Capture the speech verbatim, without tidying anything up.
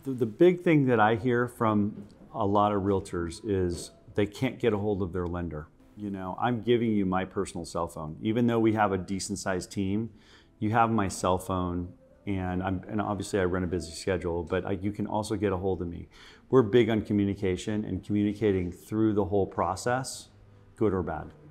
The, the big thing that I hear from a lot of realtors is they can't get a hold of their lender. You know, I'm giving you my personal cell phone. Even though we have a decent sized team, you have my cell phone, and I'm and obviously I run a busy schedule, but I, you can also get a hold of me. We're big on communication and communicating through the whole process, good or bad.